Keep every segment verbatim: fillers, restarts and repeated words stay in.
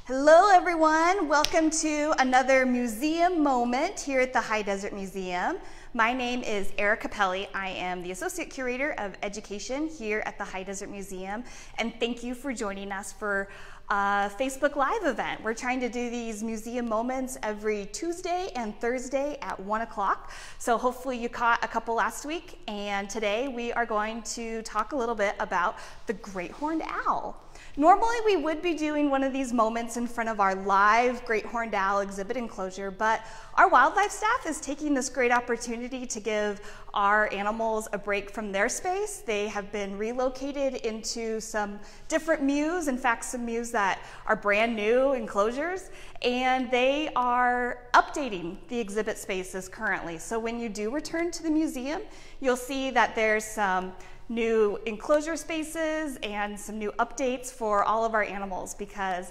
Hello everyone, welcome to another museum moment here at the High Desert Museum. My name is Erica Pelli. I am the Associate Curator of Education here at the High Desert Museum, and thank you for joining us for a Facebook Live event. We're trying to do these museum moments every Tuesday and Thursday at one o'clock. So hopefully you caught a couple last week, and today we are going to talk a little bit about the Great Horned Owl. Normally we would be doing one of these moments in front of our live Great Horned Owl exhibit enclosure, but our wildlife staff is taking this great opportunity to give our animals a break from their space. They have been relocated into some different mews, in fact some mews that are brand new enclosures, and they are updating the exhibit spaces currently. So when you do return to the museum, you'll see that there's some new enclosure spaces and some new updates for all of our animals, because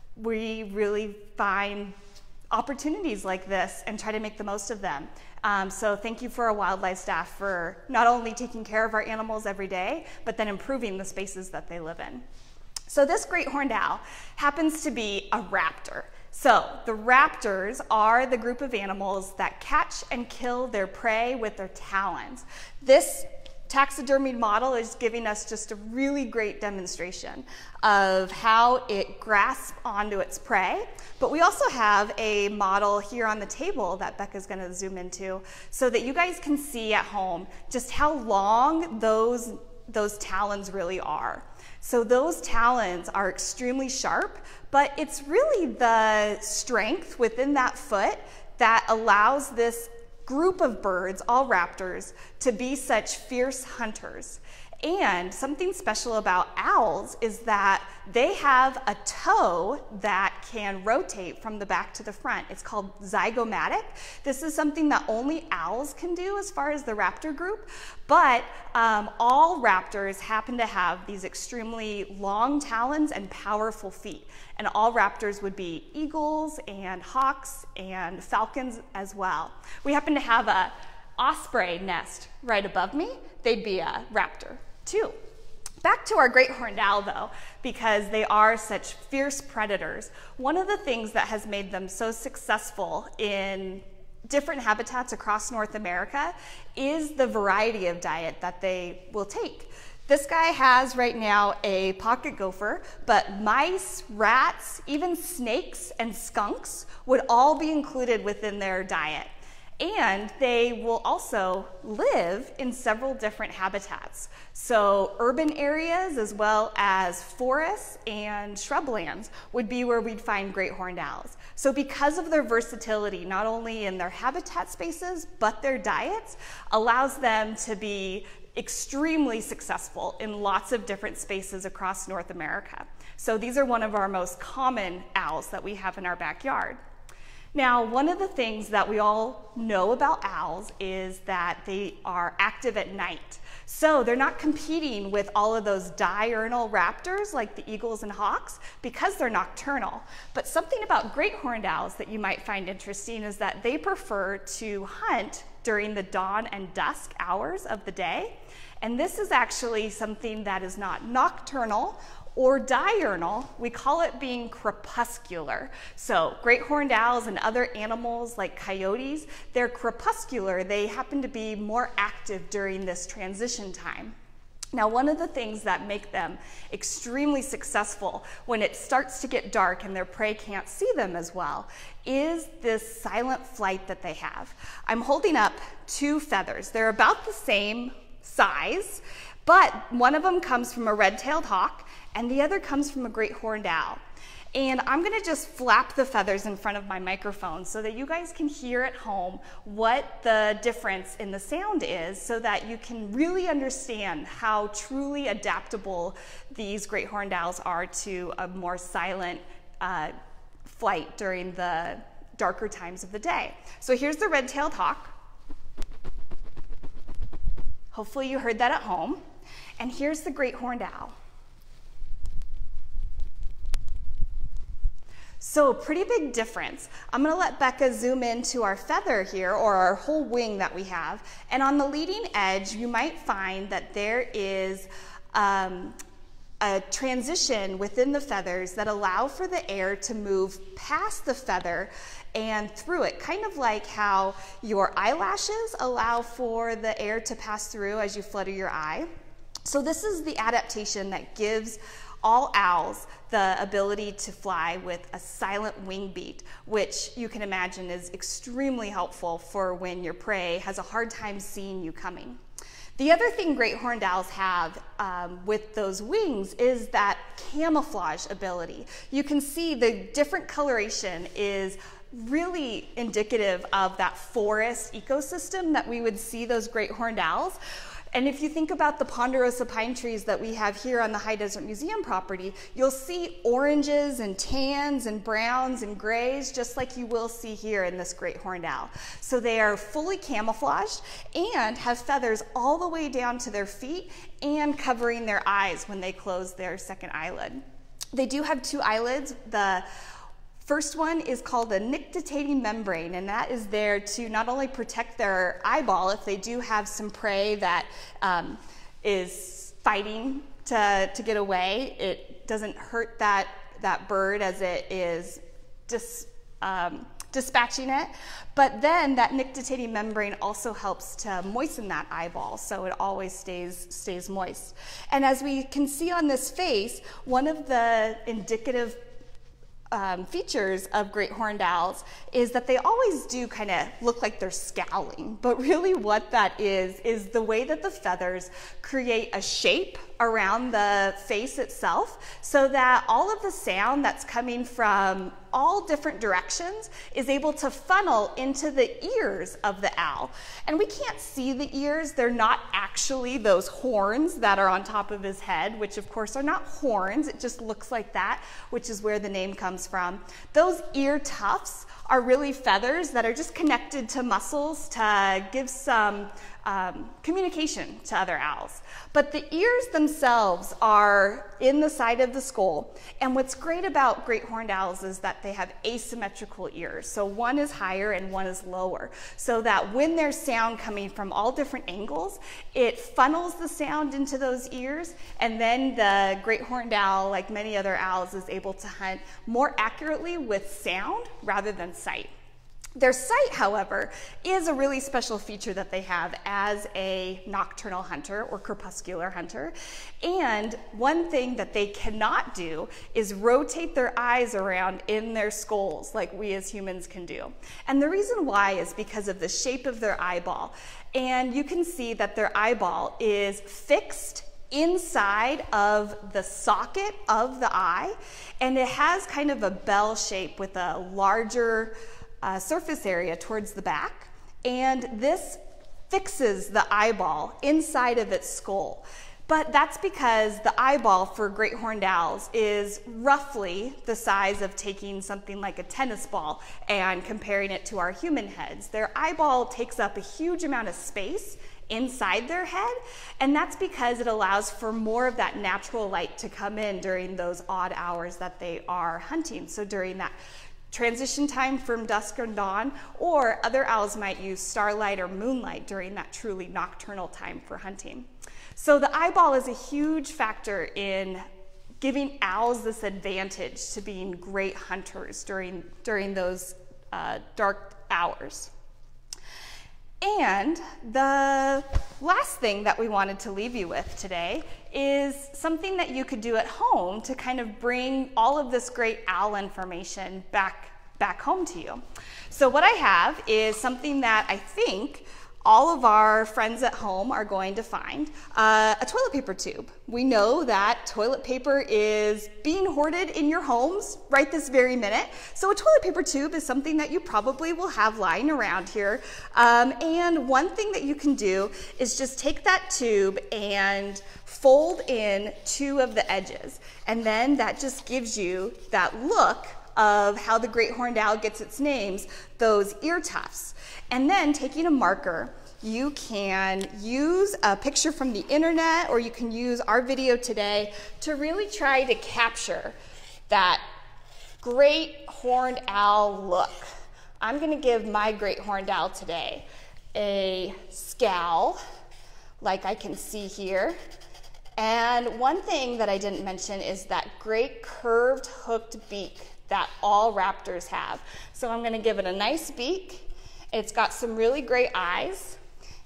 we really find opportunities like this and try to make the most of them. Um, so thank you for our wildlife staff for not only taking care of our animals every day, but then improving the spaces that they live in. So this great horned owl happens to be a raptor. So the raptors are the group of animals that catch and kill their prey with their talons. This taxidermied model is giving us just a really great demonstration of how it grasps onto its prey. But we also have a model here on the table that Becca's going to zoom into so that you guys can see at home just how long those, those talons really are. So those talons are extremely sharp, but it's really the strength within that foot that allows this group of birds, all raptors, to be such fierce hunters. And something special about owls is that they have a toe that can rotate from the back to the front. It's called zygomatic. This is something that only owls can do as far as the raptor group, but um, all raptors happen to have these extremely long talons and powerful feet. And all raptors would be eagles and hawks and falcons as well. We happen to have a osprey nest right above me. They'd be a raptor too. Back to our great horned owl though, because they are such fierce predators. One of the things that has made them so successful in different habitats across North America is the variety of diet that they will take. This guy has right now a pocket gopher, but mice, rats, even snakes and skunks would all be included within their diet. And they will also live in several different habitats. So urban areas as well as forests and shrublands would be where we'd find great horned owls. So because of their versatility, not only in their habitat spaces, but their diets, allows them to be extremely successful in lots of different spaces across North America. So these are one of our most common owls that we have in our backyard. Now, one of the things that we all know about owls is that they are active at night. So they're not competing with all of those diurnal raptors like the eagles and hawks because they're nocturnal. But something about great horned owls that you might find interesting is that they prefer to hunt during the dawn and dusk hours of the day. And this is actually something that is not nocturnal or diurnal. We call it being crepuscular. So great horned owls and other animals like coyotes, they're crepuscular. They happen to be more active during this transition time. Now, one of the things that make them extremely successful when it starts to get dark and their prey can't see them as well is this silent flight that they have. I'm holding up two feathers. They're about the same size, but one of them comes from a red-tailed hawk and the other comes from a great horned owl. And I'm gonna just flap the feathers in front of my microphone so that you guys can hear at home what the difference in the sound is, so that you can really understand how truly adaptable these great horned owls are to a more silent uh, flight during the darker times of the day. So here's the red-tailed hawk. Hopefully you heard that at home. And here's the great horned owl. So pretty big difference. I'm gonna let Becca zoom into our feather here, or our whole wing that we have. And on the leading edge, you might find that there is um, a transition within the feathers that allow for the air to move past the feather and through it, kind of like how your eyelashes allow for the air to pass through as you flutter your eye. So this is the adaptation that gives all owls the ability to fly with a silent wing beat, which you can imagine is extremely helpful for when your prey has a hard time seeing you coming. The other thing great horned owls have um, with those wings is that camouflage ability. You can see the different coloration is really indicative of that forest ecosystem that we would see those great horned owls. And if you think about the ponderosa pine trees that we have here on the High Desert Museum property, you'll see oranges and tans and browns and grays, just like you will see here in this great horned owl. So they are fully camouflaged and have feathers all the way down to their feet and covering their eyes when they close their second eyelid. They do have two eyelids. The first one is called a nictitating membrane, and that is there to not only protect their eyeball if they do have some prey that um, is fighting to, to get away. It doesn't hurt that, that bird as it is dis, um, dispatching it. But then that nictitating membrane also helps to moisten that eyeball, so it always stays, stays moist. And as we can see on this face, one of the indicative Um, features of great horned owls is that they always do kind of look like they're scowling, but really what that is is the way that the feathers create a shape around the face itself, so that all of the sound that's coming from all different directions is able to funnel into the ears of the owl. And we can't see the ears. They're not actually those horns that are on top of his head, which of course are not horns. It just looks like that, which is where the name comes from. Those ear tufts are really feathers that are just connected to muscles to give some um, communication to other owls. But the ears themselves are in the side of the skull. And what's great about great horned owls is that they have asymmetrical ears. So one is higher and one is lower. So that when there's sound coming from all different angles, it funnels the sound into those ears. And then the great horned owl, like many other owls, is able to hunt more accurately with sound rather than sight. Their sight, however, is a really special feature that they have as a nocturnal hunter or crepuscular hunter. And one thing that they cannot do is rotate their eyes around in their skulls like we as humans can do. And the reason why is because of the shape of their eyeball. And you can see that their eyeball is fixed inside of the socket of the eye, and it has kind of a bell shape with a larger Uh, surface area towards the back, and this fixes the eyeball inside of its skull. But that's because the eyeball for great horned owls is roughly the size of taking something like a tennis ball and comparing it to our human heads. Their eyeball takes up a huge amount of space inside their head, and that's because it allows for more of that natural light to come in during those odd hours that they are hunting. So during that transition time from dusk and dawn, or other owls might use starlight or moonlight during that truly nocturnal time for hunting. So the eyeball is a huge factor in giving owls this advantage to being great hunters during, during those uh, dark hours. And the last thing that we wanted to leave you with today is something that you could do at home to kind of bring all of this great owl information back, back home to you. So what I have is something that I think all of our friends at home are going to find, uh, a toilet paper tube. We know that toilet paper is being hoarded in your homes right this very minute. So a toilet paper tube is something that you probably will have lying around here. Um, and one thing that you can do is just take that tube and fold in two of the edges. And then that just gives you that look of how the great horned owl gets its names, those ear tufts. And then taking a marker, you can use a picture from the internet, or you can use our video today to really try to capture that great horned owl look. I'm gonna give my great horned owl today a scowl, like I can see here. And one thing that I didn't mention is that great curved hooked beak that all raptors have. So I'm gonna give it a nice beak. It's got some really great eyes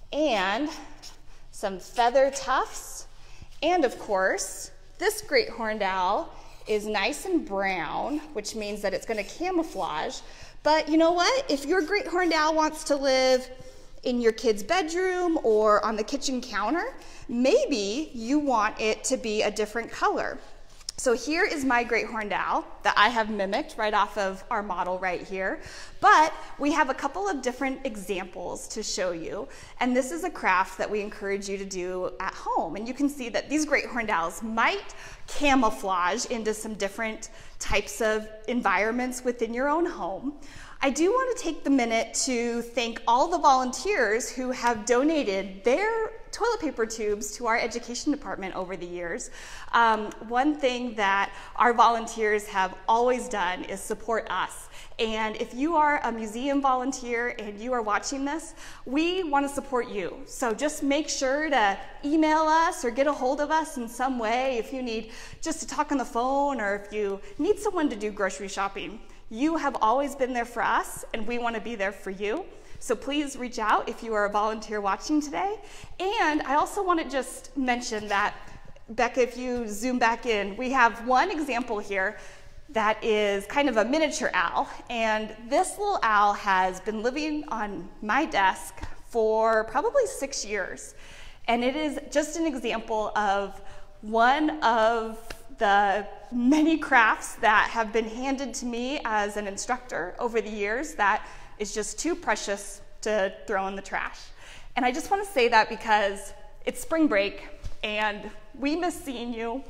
and some feather tufts. And of course, this great horned owl is nice and brown, which means that it's gonna camouflage. But you know what? If your great horned owl wants to live in your kid's bedroom or on the kitchen counter, maybe you want it to be a different color. So here is my great horned owl that I have mimicked right off of our model right here. But we have a couple of different examples to show you. And this is a craft that we encourage you to do at home. And you can see that these great horned owls might camouflage into some different types of environments within your own home. I do want to take the minute to thank all the volunteers who have donated their toilet paper tubes to our education department over the years. Um, one thing that our volunteers have always done is support us. And if you are a museum volunteer and you are watching this, we want to support you. So just make sure to email us or get a hold of us in some way if you need just to talk on the phone or if you need someone to do grocery shopping. You have always been there for us, and we want to be there for you. So please reach out if you are a volunteer watching today. And I also want to just mention that, Becca, if you zoom back in, we have one example here that is kind of a miniature owl. And this little owl has been living on my desk for probably six years. And it is just an example of one of the many crafts that have been handed to me as an instructor over the years that is just too precious to throw in the trash. And I just want to say that because it's spring break and we miss seeing you,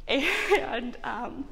and um,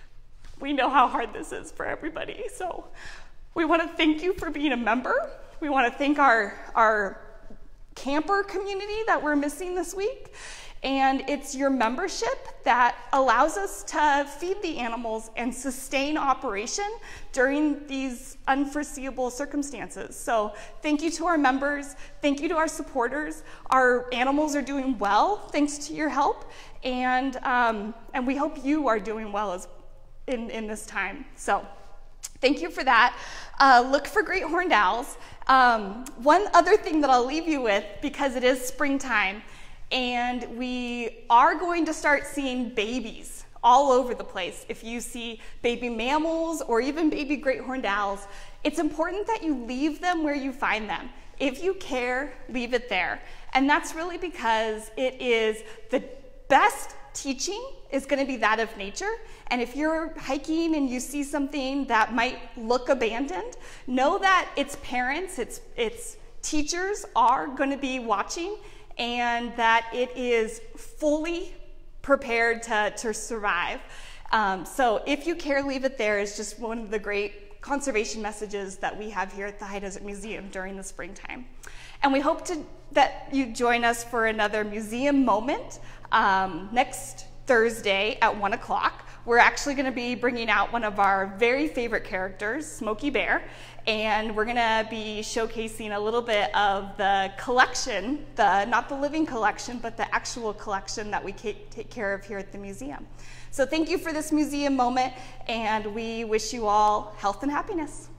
we know how hard this is for everybody. So we want to thank you for being a member. We want to thank our, our camper community that we're missing this week. And it's your membership that allows us to feed the animals and sustain operation during these unforeseeable circumstances. So thank you to our members, thank you to our supporters. Our animals are doing well thanks to your help, and, um, and we hope you are doing well as in, in this time. So thank you for that. Uh, look for great horned owls. Um, one other thing that I'll leave you with, because it is springtime, and we are going to start seeing babies all over the place. If you see baby mammals or even baby great horned owls, it's important that you leave them where you find them. If you care, leave it there. And that's really because it is the best teaching is going to be that of nature. And if you're hiking and you see something that might look abandoned, know that its parents, its, its teachers are going to be watching, and that it is fully prepared to, to survive. Um, so if you care, leave it there is just one of the great conservation messages that we have here at the High Desert Museum during the springtime. And we hope to, that you join us for another museum moment um, next Thursday at one o'clock. We're actually gonna be bringing out one of our very favorite characters, Smokey Bear, and we're gonna be showcasing a little bit of the collection, the not the living collection, but the actual collection that we take care of here at the museum. So thank you for this museum moment, and we wish you all health and happiness.